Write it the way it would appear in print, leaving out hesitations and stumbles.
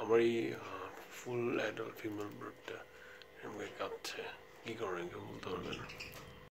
আমার এই full adult female বার্ডটা আমাকে কাঁদছে, কী করেন কেউ বলতে পারবে না।